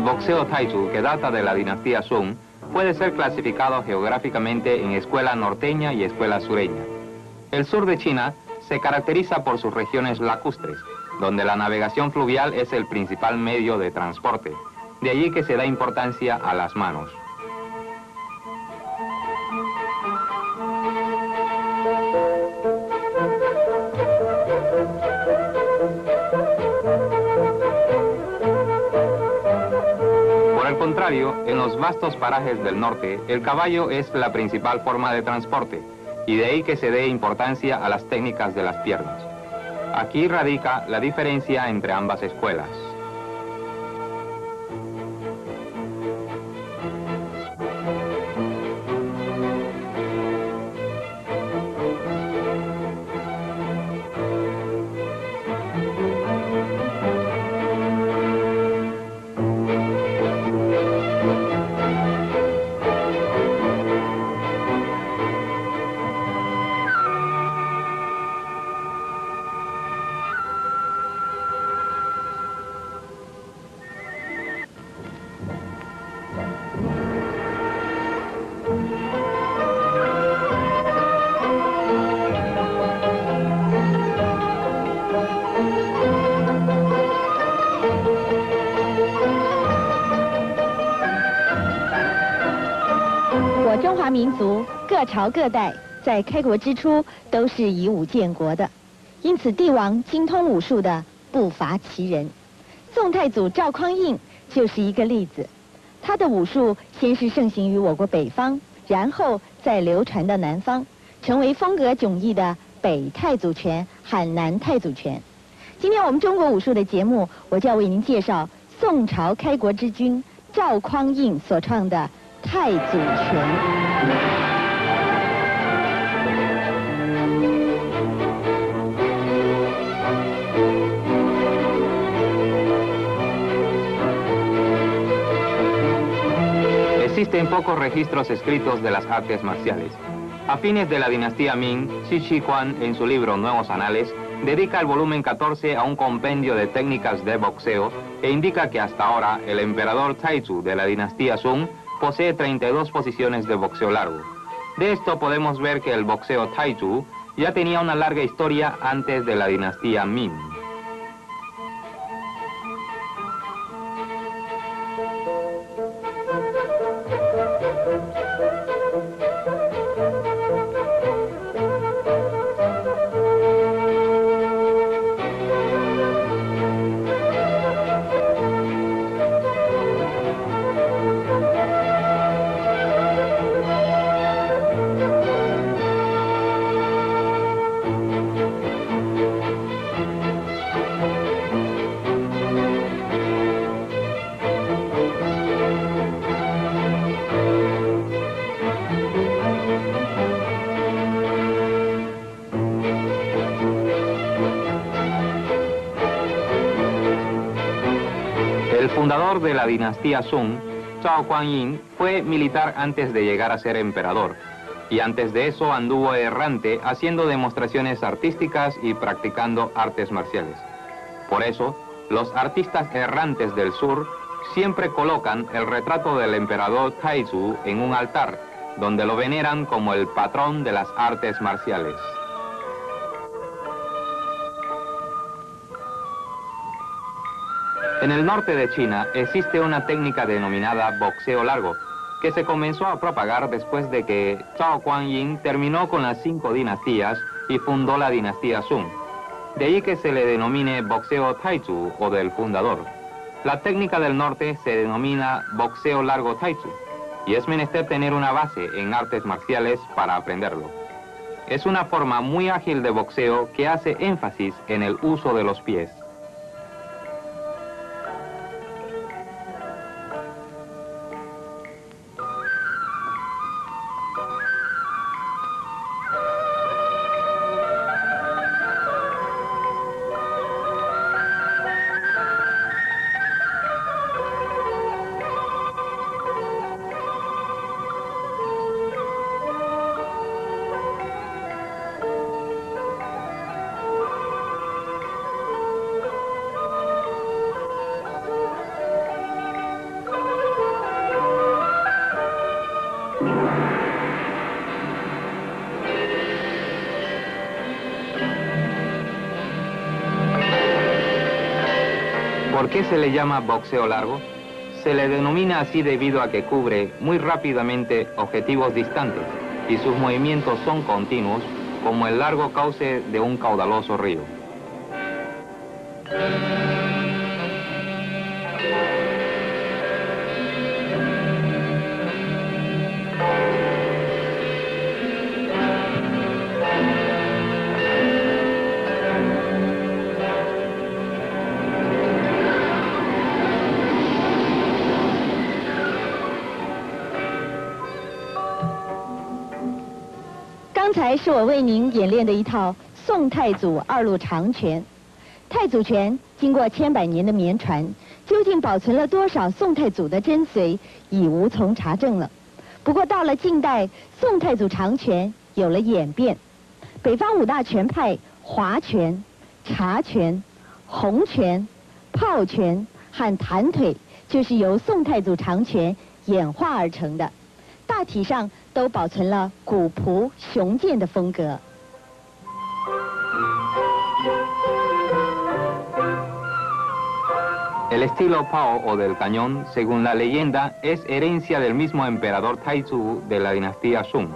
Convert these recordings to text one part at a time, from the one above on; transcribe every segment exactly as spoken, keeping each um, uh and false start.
boxeo Taizhou, que data de la dinastía Song, puede ser clasificado geográficamente en escuela norteña y escuela sureña. El sur de China se caracteriza por sus regiones lacustres, donde la navegación fluvial es el principal medio de transporte. De allí que se da importancia a las manos. Por el contrario, en los vastos parajes del norte, el caballo es la principal forma de transporte, y de ahí que se dé importancia a las técnicas de las piernas. Aquí radica la diferencia entre ambas escuelas. 我中华民族各朝各代在开国之初都是以武建国的，因此帝王精通武术的不乏其人。宋太祖赵匡胤就是一个例子，他的武术先是盛行于我国北方，然后再流传到南方，成为风格迥异的北太祖拳和南太祖拳。今天我们中国武术的节目，我就要为您介绍宋朝开国之君赵匡胤所创的太祖拳。 Existen pocos registros escritos de las artes marciales. A fines de la dinastía Ming, Xi Shiquan, en su libro Nuevos Anales, dedica el volumen catorce a un compendio de técnicas de boxeo e indica que hasta ahora el emperador Taizhou de la dinastía Song posee treinta y dos posiciones de boxeo largo. De esto podemos ver que el boxeo Taizhou ya tenía una larga historia antes de la dinastía Ming. El fundador de la dinastía Song, Zhao Guanyin, fue militar antes de llegar a ser emperador, y antes de eso anduvo errante haciendo demostraciones artísticas y practicando artes marciales. Por eso, los artistas errantes del sur siempre colocan el retrato del emperador Taizhou en un altar, donde lo veneran como el patrón de las artes marciales. En el norte de China existe una técnica denominada boxeo largo, que se comenzó a propagar después de que Zhao Guanyin terminó con las cinco dinastías y fundó la dinastía Song. De ahí que se le denomine boxeo Taizhou o del fundador. La técnica del norte se denomina boxeo largo Taizhou, y es menester tener una base en artes marciales para aprenderlo. Es una forma muy ágil de boxeo que hace énfasis en el uso de los pies. ¿Por qué se le llama boxeo largo? Se le denomina así debido a que cubre muy rápidamente objetivos distantes y sus movimientos son continuos como el largo cauce de un caudaloso río. 刚才是我为您演练的一套宋太祖二路长拳。太祖拳经过千百年的绵传，究竟保存了多少宋太祖的真髓，已无从查证了。不过到了近代，宋太祖长拳有了演变，北方五大拳派划拳、茶拳、红拳、炮拳和弹腿，就是由宋太祖长拳演化而成的，大体上都保存了古朴雄健的风格。 El estilo Pao o del cañón, según la leyenda, es herencia del mismo emperador Taizu de la dinastía Sung.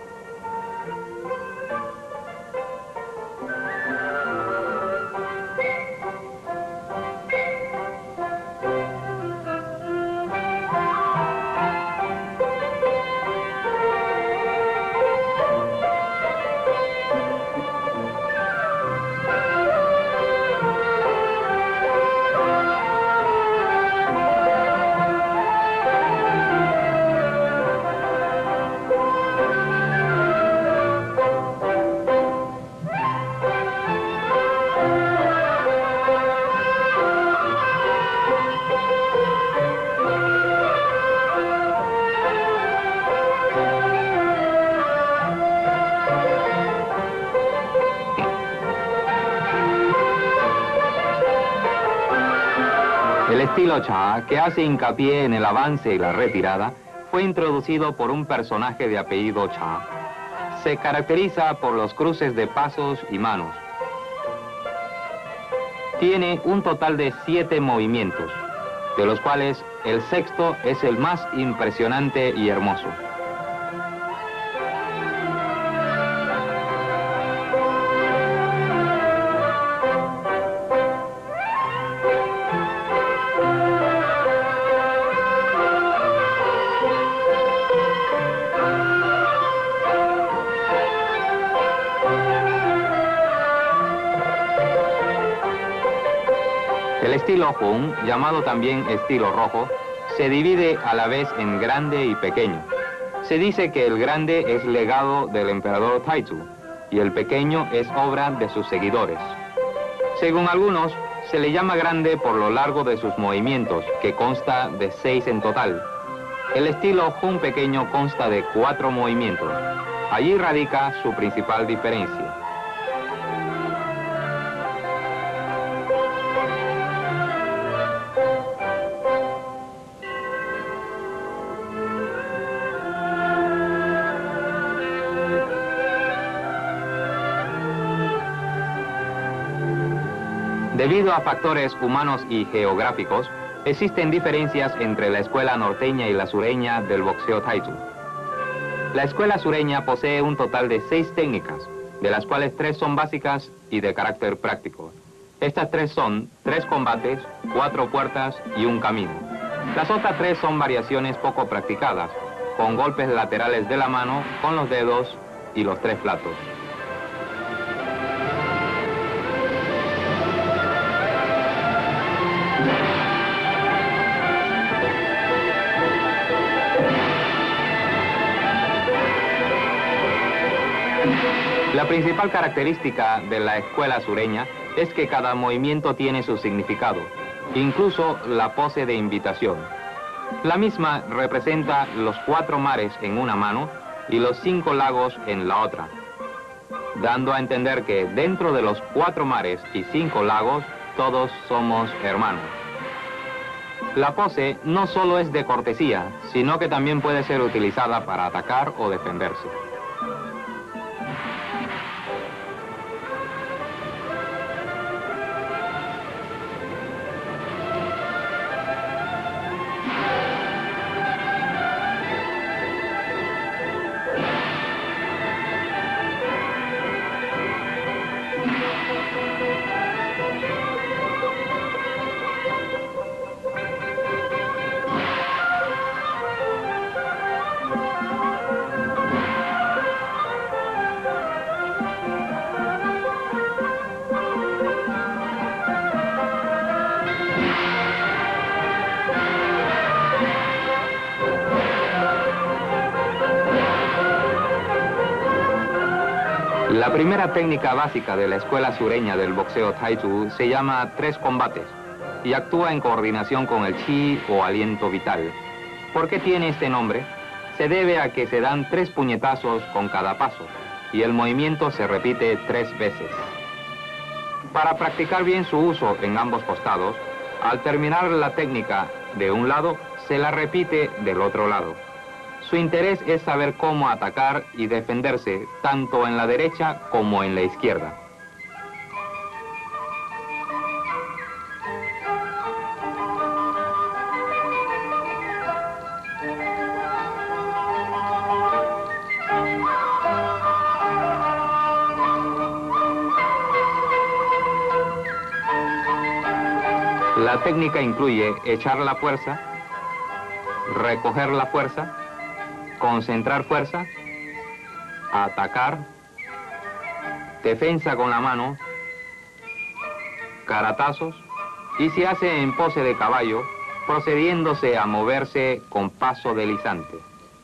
El estilo Cha, que hace hincapié en el avance y la retirada, fue introducido por un personaje de apellido Cha. Se caracteriza por los cruces de pasos y manos. Tiene un total de siete movimientos, de los cuales el sexto es el más impresionante y hermoso. El estilo Hun, llamado también estilo rojo, se divide a la vez en grande y pequeño. Se dice que el grande es legado del emperador Taizu y el pequeño es obra de sus seguidores. Según algunos, se le llama grande por lo largo de sus movimientos, que consta de seis en total. El estilo Hun pequeño consta de cuatro movimientos. Allí radica su principal diferencia. Debido a factores humanos y geográficos, existen diferencias entre la escuela norteña y la sureña del boxeo Taizu. La escuela sureña posee un total de seis técnicas, de las cuales tres son básicas y de carácter práctico. Estas tres son tres combates, cuatro puertas y un camino. Las otras tres son variaciones poco practicadas, con golpes laterales de la mano, con los dedos y los tres platos. La principal característica de la escuela sureña es que cada movimiento tiene su significado, incluso la pose de invitación. La misma representa los cuatro mares en una mano y los cinco lagos en la otra, dando a entender que dentro de los cuatro mares y cinco lagos todos somos hermanos. La pose no solo es de cortesía, sino que también puede ser utilizada para atacar o defenderse. La primera técnica básica de la escuela sureña del boxeo Taizhou se llama tres combates y actúa en coordinación con el chi o aliento vital. ¿Por qué tiene este nombre? Se debe a que se dan tres puñetazos con cada paso y el movimiento se repite tres veces. Para practicar bien su uso en ambos costados, al terminar la técnica de un lado, se la repite del otro lado. Su interés es saber cómo atacar y defenderse tanto en la derecha como en la izquierda. La técnica incluye echar la fuerza, recoger la fuerza, concentrar fuerza, atacar, defensa con la mano, caratazos y se hace en pose de caballo, procediéndose a moverse con paso deslizante.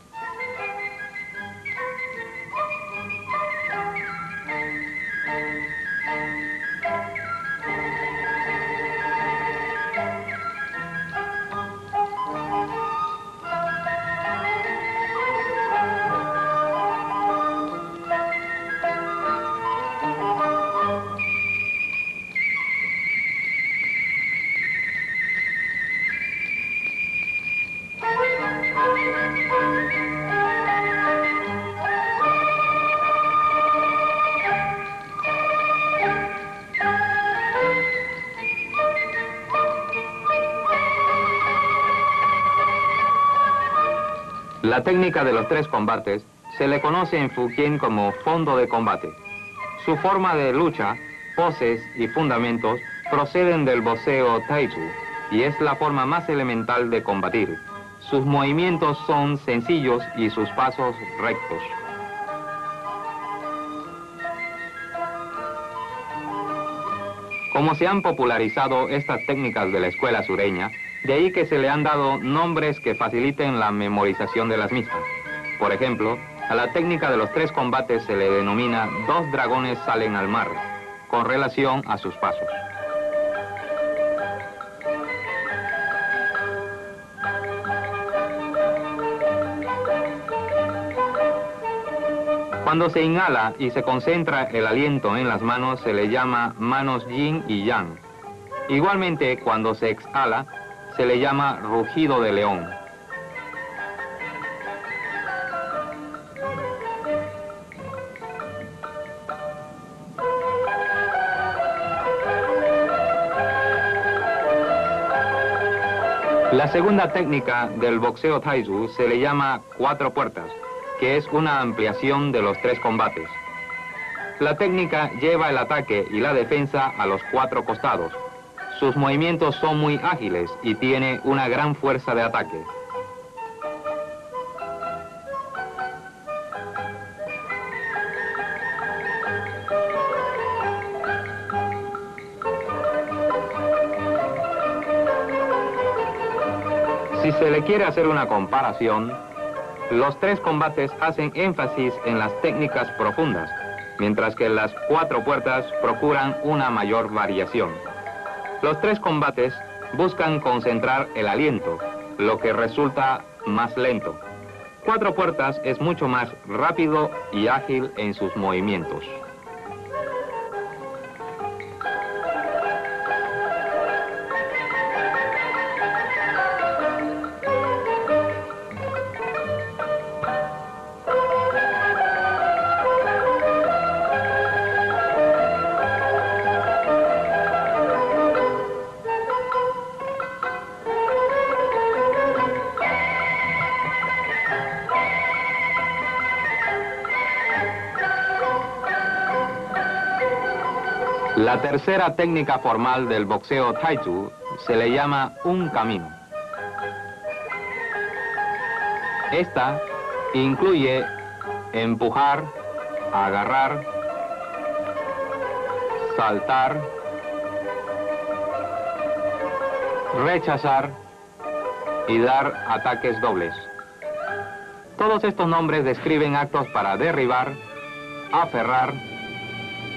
La técnica de los tres combates se le conoce en Fukien como fondo de combate. Su forma de lucha, poses y fundamentos proceden del boxeo Taizhou y es la forma más elemental de combatir. Sus movimientos son sencillos y sus pasos rectos. Como se han popularizado estas técnicas de la escuela sureña, de ahí que se le han dado nombres que faciliten la memorización de las mismas. Por ejemplo, a la técnica de los tres combates se le denomina dos dragones salen al mar, con relación a sus pasos. Cuando se inhala y se concentra el aliento en las manos, se le llama manos yin y yang. Igualmente, cuando se exhala, se le llama rugido de león. La segunda técnica del boxeo Taizhou se le llama cuatro puertas, que es una ampliación de los tres combates. La técnica lleva el ataque y la defensa a los cuatro costados. Sus movimientos son muy ágiles y tiene una gran fuerza de ataque. Si se le quiere hacer una comparación, los tres combates hacen énfasis en las técnicas profundas, mientras que las cuatro puertas procuran una mayor variación. Los tres combates buscan concentrar el aliento, lo que resulta más lento. Cuatro puertas es mucho más rápido y ágil en sus movimientos. La tercera técnica formal del boxeo Taizhou se le llama un camino. Esta incluye empujar, agarrar, saltar, rechazar y dar ataques dobles. Todos estos nombres describen actos para derribar, aferrar,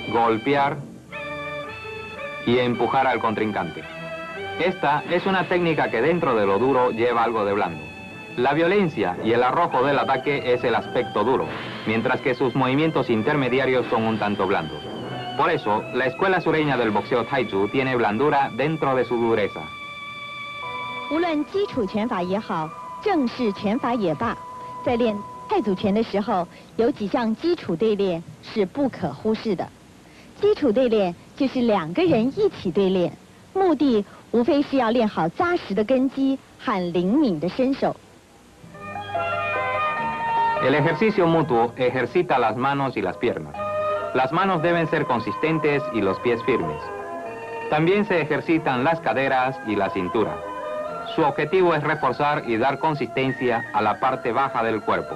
golpear y empujar al contrincante. Esta es una técnica que dentro de lo duro lleva algo de blando. La violencia y el arrojo del ataque es el aspecto duro, mientras que sus movimientos intermediarios son un tanto blandos. Por eso, la escuela sureña del boxeo Taizhu tiene blandura dentro de su dureza. 无论基础拳法也好，正式拳法也罢，在练太祖拳的时候，有几项基础对练是不可忽视的。基础对练就是两个人一起对练，目的无非是要练好扎实的根基和灵敏的身手。 El ejercicio mutuo ejercita las manos y las piernas. Las manos deben ser consistentes y los pies firmes. También se ejercitan las caderas y la cintura. Su objetivo es reforzar y dar consistencia a la parte baja del cuerpo.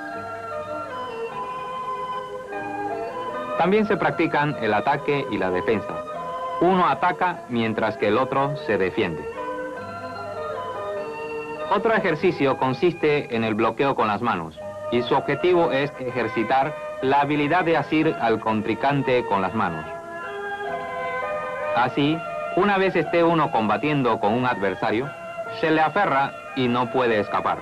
También se practican el ataque y la defensa. Uno ataca mientras que el otro se defiende. Otro ejercicio consiste en el bloqueo con las manos, y su objetivo es ejercitar la habilidad de asir al contrincante con las manos. Así, una vez esté uno combatiendo con un adversario, se le aferra y no puede escapar.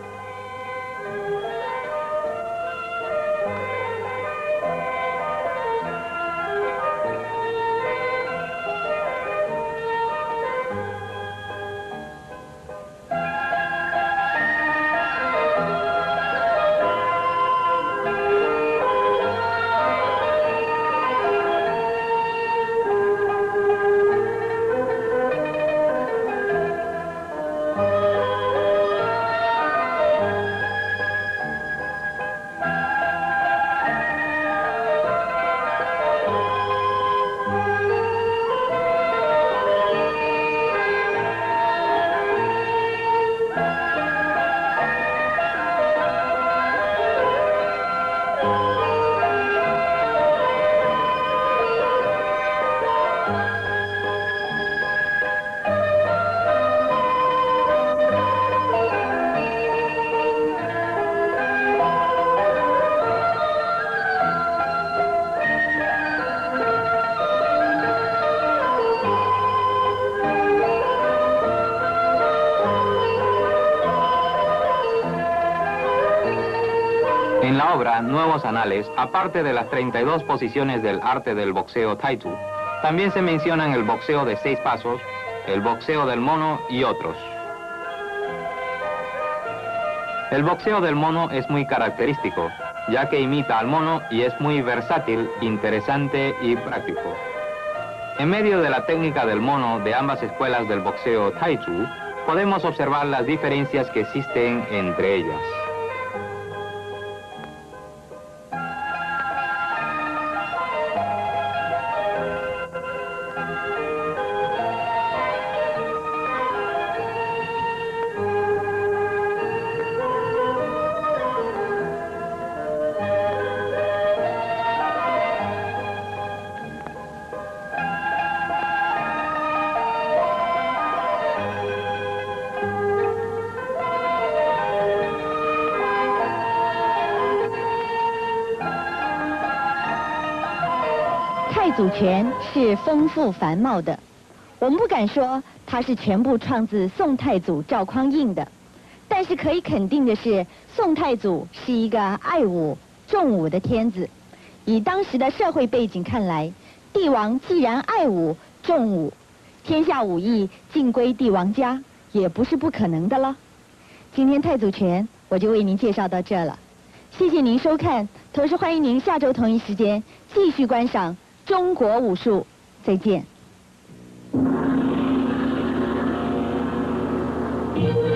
En la obra Nuevos Anales, aparte de las treinta y dos posiciones del arte del boxeo Taizhu, también se mencionan el boxeo de seis pasos, el boxeo del mono y otros. El boxeo del mono es muy característico, ya que imita al mono y es muy versátil, interesante y práctico. En medio de la técnica del mono de ambas escuelas del boxeo Taizhu, podemos observar las diferencias que existen entre ellas. 太祖拳是丰富繁茂的，我们不敢说它是全部创自宋太祖赵匡胤的，但是可以肯定的是，宋太祖是一个爱武重武的天子。以当时的社会背景看来，帝王既然爱武重武，天下武艺尽归帝王家，也不是不可能的了。今天太祖拳我就为您介绍到这了，谢谢您收看，同时欢迎您下周同一时间继续观赏中国武术，再见。